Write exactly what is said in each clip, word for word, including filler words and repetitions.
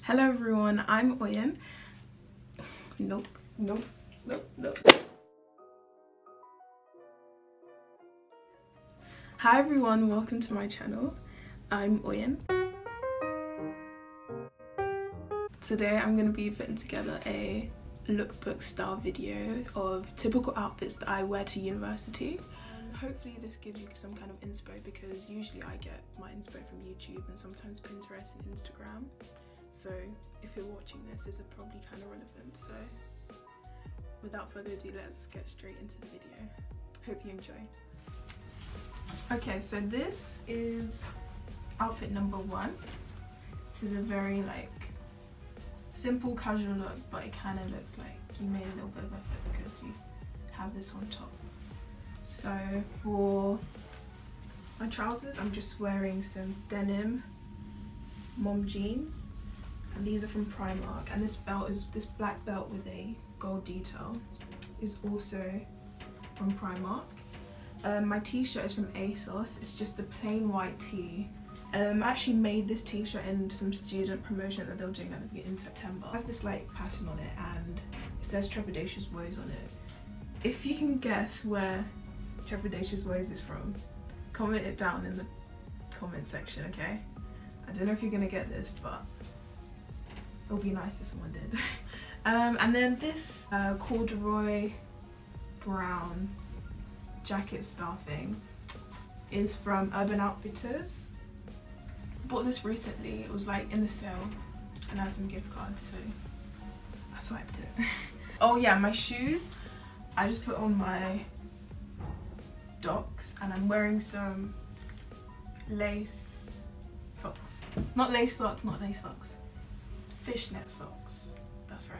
Hello everyone, I'm Oyen. Nope, nope, nope, nope. Hi everyone, welcome to my channel. I'm Oyen. Today I'm going to be putting together a lookbook style video of typical outfits that I wear to university. Hopefully this gives you some kind of inspo, because usually I get my inspo from YouTube and sometimes Pinterest and Instagram. So if you're watching this, this is probably kind of relevant. So without further ado, let's get straight into the video. Hope you enjoy. Okay, so this is outfit number one. This is a very like simple casual look, but it kind of looks like you made a little bit of effort because you have this on top. So for my trousers, I'm just wearing some denim mom jeans, and these are from Primark. And this belt is this black belt with a gold detail is also from Primark. Um, my t-shirt is from ASOS. It's just a plain white tee. Um, I actually made this t-shirt in some student promotion that they were doing at the, in September. It has this like pattern on it and it says Trepidatious Woes on it. If you can guess where Trepidatious Woes is from, comment it down in the comment section, okay? I don't know if you're gonna get this, but it would be nice if someone did. um, and then this uh, corduroy brown jacket style thing is from Urban Outfitters. Bought this recently. It was like in the sale and had some gift cards, so I swiped it. Oh yeah, my shoes, I just put on my Docs and I'm wearing some lace socks. Not lace socks, not lace socks. Fishnet socks, that's right.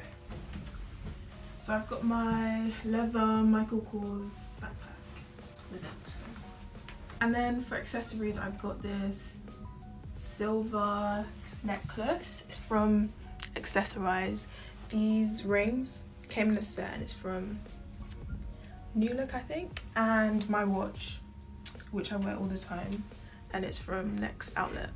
So I've got my leather Michael Kors backpack with it. So. And then for accessories, I've got this silver necklace. It's from Accessorize. These rings came in a set and it's from New Look, I think. And my watch, which I wear all the time, and it's from Next Outlet.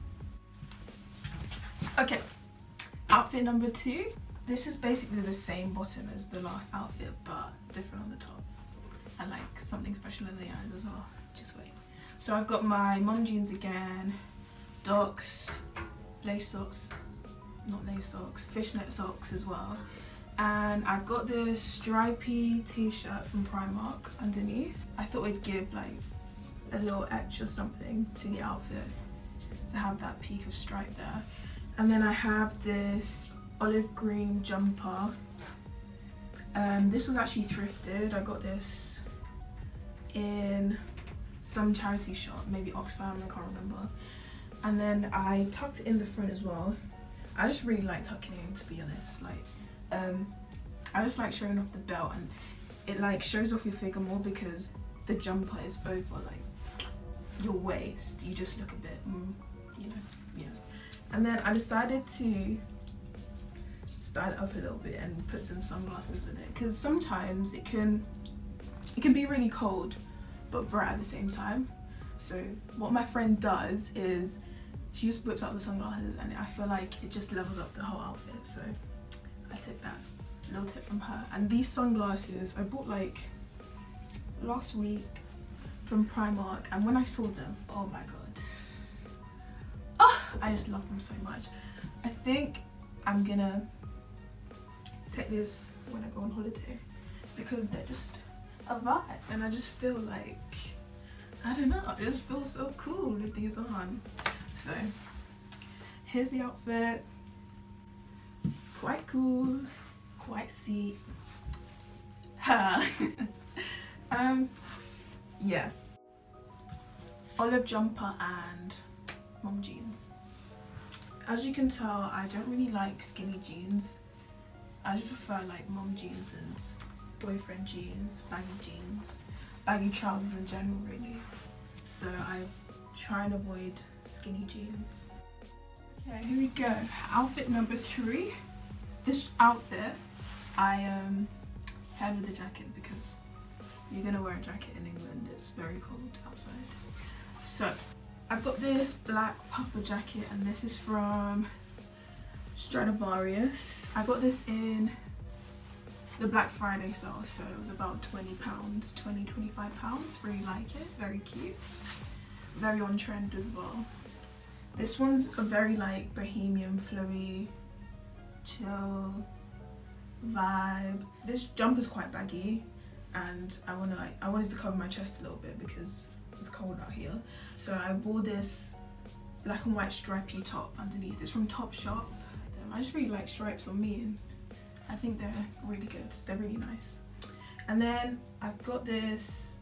Okay, outfit number two. This is basically the same bottom as the last outfit, but different on the top. And like something special in the eyes as well. Just wait. So I've got my mom jeans again, Docs, lace socks, not lace socks, fishnet socks as well. And I've got this stripy t-shirt from Primark underneath. I thought it'd give like a little edge or something to the outfit to have that peak of stripe there. And then I have this olive green jumper. Um, this was actually thrifted. I got this in some charity shop, maybe Oxfam, I can't remember. And then I tucked it in the front as well. I just really like tucking it in, to be honest. Like, um, I just like showing off the belt, and it like shows off your figure more because the jumper is over like your waist. You just look a bit, mm, you know, yeah. And then I decided to style it up a little bit and put some sunglasses with it, because sometimes it can it can be really cold but bright at the same time. So what my friend does is she just whips out the sunglasses, and I feel like it just levels up the whole outfit. So I took that little tip from her. And these sunglasses I bought like last week from Primark, and when I saw them, oh my god, oh, I just love them so much. I think I'm gonna take this when I go on holiday because they're just a vibe, and I just feel like, I don't know, I just feel so cool with these on. So here's the outfit. Quite cool, quite seat. um, yeah. Olive jumper and mom jeans. As you can tell, I don't really like skinny jeans. I just prefer like mom jeans and boyfriend jeans, baggy jeans, baggy trousers in general really. So I try and avoid skinny jeans. Okay, here we go. Outfit number three. This outfit I um paired with a jacket because you're gonna wear a jacket in England. It's very cold outside. So I've got this black puffer jacket, and this is from Stradivarius. I got this in the Black Friday sale, so it was about twenty pounds, twenty, twenty-five pounds. Really like it, very cute, very on trend as well. This one's a very like bohemian, flowy, chill vibe. This jumper's quite baggy, and I want to like I wanted to cover my chest a little bit because it's cold out here. So I wore this black and white stripy top underneath. It's from Topshop. I just really like stripes on me, and I think they're really good. They're really nice. And then I've got this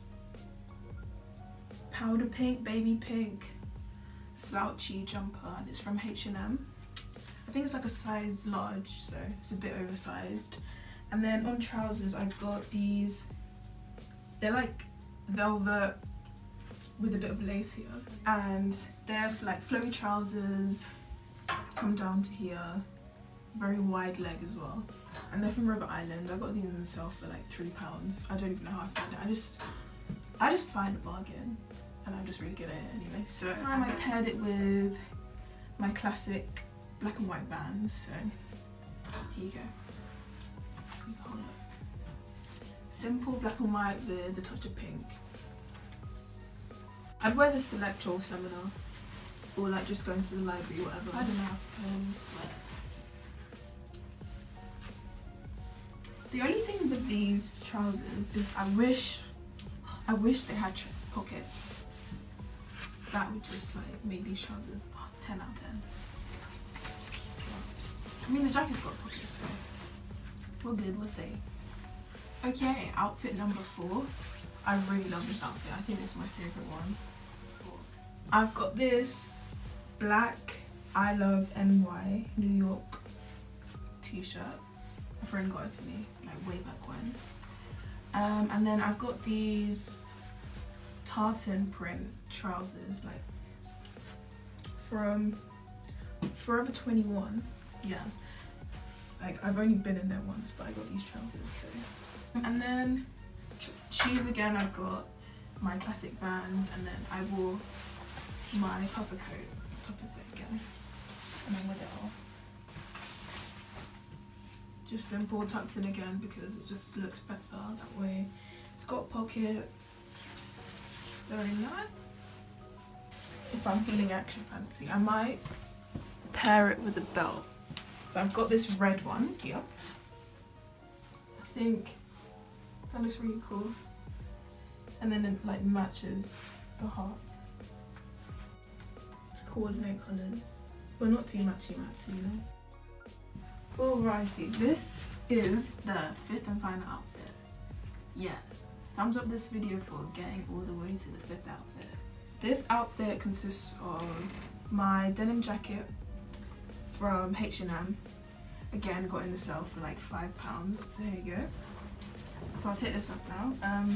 powder pink, baby pink slouchy jumper, and it's from H and M. I think it's like a size large, so it's a bit oversized. And then on trousers I've got these, they're like velvet with a bit of lace here, and they're like flowy trousers, come down to here, very wide leg as well, and they're from River Island. I got these on sale for like three pounds. I don't even know how I found it. I just I just find a bargain, and I'm just really good at it anyway. So this time I paired it with my classic black and white Vans, so here you go. Here's the whole look. Simple black and white with a touch of pink. I'd wear this to lecture or seminar, or like just going to the library, whatever. I don't know how to pose. Like, the only thing with these trousers is I wish, I wish they had pockets. That would just like make these trousers oh, ten out of ten. I mean, the jacket's got pockets, so we're good, we'll see. Okay, outfit number four. I really love this outfit. I think it's my favourite one. I've got this black I Love N Y New York t-shirt. A friend got it for me, like way back when. Um, and then I've got these tartan print trousers, like from Forever twenty-one. Yeah, like I've only been in there once, but I got these trousers. So. And then shoes again, I've got my classic Vans, and then I wore my puffer coat on top of it again, and then with it off. Just simple, tucked in again because it just looks better that way. It's got pockets, very nice. If I'm feeling extra fancy, I might pair it with a belt. So I've got this red one here. I think that looks really cool. And then it like matches the heart. To coordinate colours. Well, not too matchy matchy, you know. Alrighty, this is the fifth and final outfit. Yeah, thumbs up this video for getting all the way to the fifth outfit. This outfit consists of my denim jacket from H and M. Again, got in the sale for like five pounds. So here you go. So I'll take this off now. Um,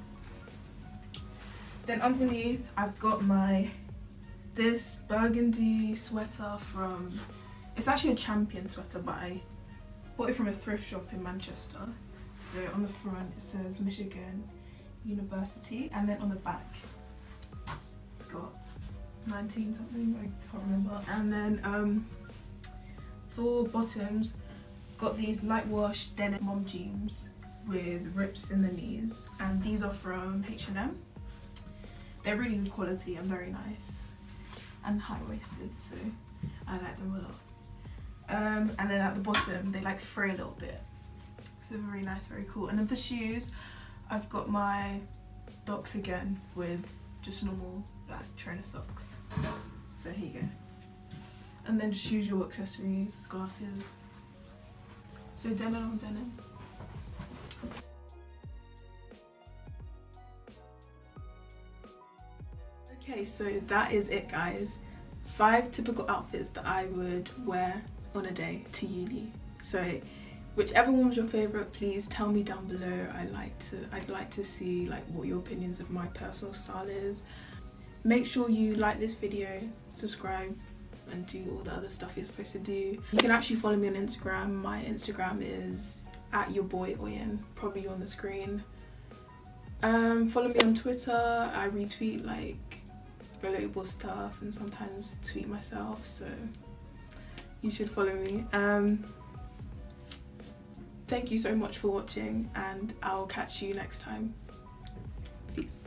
then underneath, I've got my this burgundy sweater from. It's actually a Champion sweater, but I bought it from a thrift shop in Manchester. So on the front it says Michigan University, and then on the back it's got nineteen something, I can't remember. And then um, for bottoms, got these light wash denim mom jeans with rips in the knees, and these are from H and M. They're really good quality and very nice, and high-waisted, so I like them a lot. Um, and then at the bottom they like fray a little bit, so very nice, very cool. And then for shoes, I've got my Docs again with just normal black trainer socks. So here you go. And then just usual accessories, glasses. So denim on denim. Okay, so that is it, guys. Five typical outfits that I would wear on a day to uni. So whichever one was your favorite, please tell me down below. I like to I'd like to see like what your opinions of my personal style is. Make sure you like this video, subscribe, and do all the other stuff you're supposed to do. You can actually follow me on Instagram. My Instagram is at your boy Oyen, probably on the screen. Um, follow me on Twitter. I retweet like relatable stuff and sometimes tweet myself, so you should follow me. Um, thank you so much for watching, and I'll catch you next time. Peace.